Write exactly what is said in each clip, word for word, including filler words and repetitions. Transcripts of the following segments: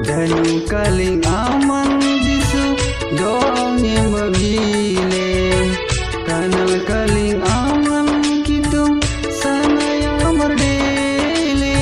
Danu kaling aman bisu doangnya mabile kanal kaling aman gitu sana yang merdele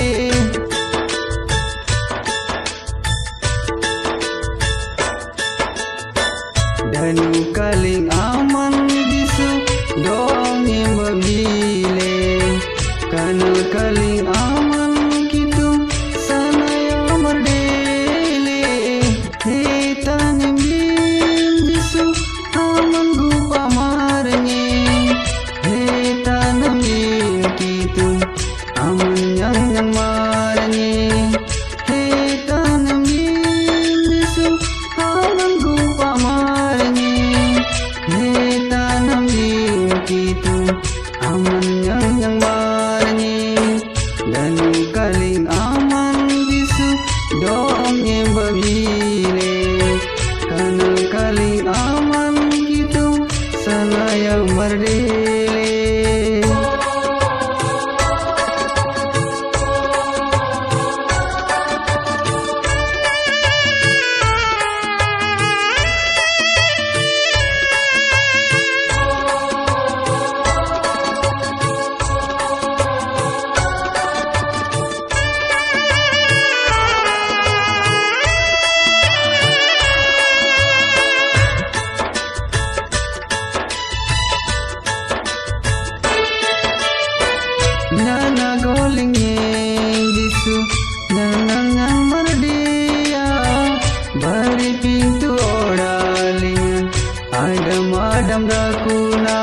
Danu kaling aman bisu doangnya mabile kanal kaling aman gitu sana yang merdele hitan bisu aman gupa marne hitan gitu aman yang yang marne hitan bisu aman gupa marne hitan gitu aman yang yang marne Danu kaling aman bisu doangnya babile kanal kaling aman gitu sana yang merdele Nana golingnya bisu nana yang merdea bari pintu oraling adam adam dakuna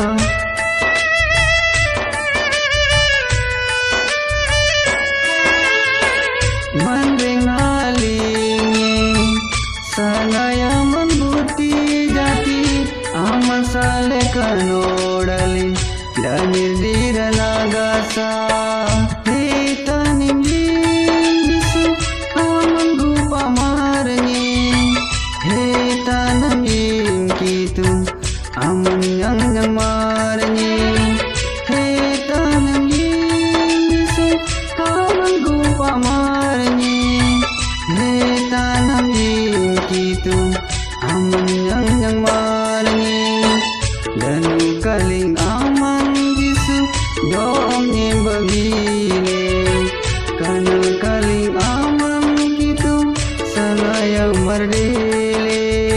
mandeng alingnya sana yang membuti jati aman sale kanodali danir dira nagasa hitan bisu aman gupa marne hitan gitu aman yang yang marne hitan bisu aman gupa marne hitan gitu aman yang yang marne Danu kaling aman bisu doangnya babile kanal kaling aman gitu sana yang merdele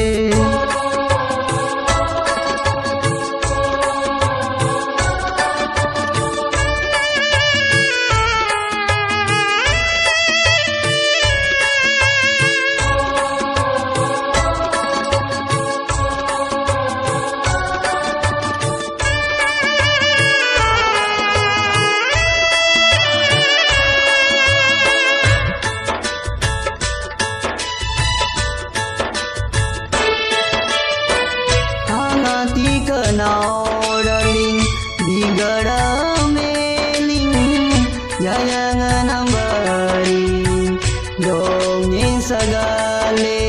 Kenau darling bigara meling jayangan ambari dongeng sagale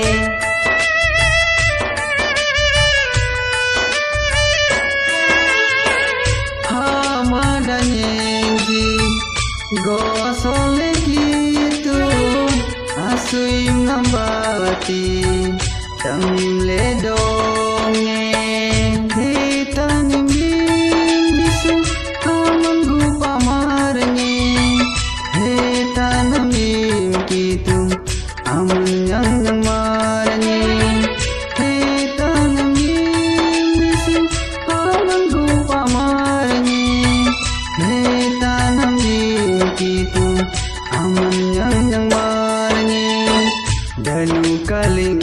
hamadanyengi gosole gitu asuim nambati tamle dongeng hitan bisu aman gupa marne hitan gitu aman yang yang marne hitan bisu aman gupa marne hitan gitu aman yang yang marne Danu kaling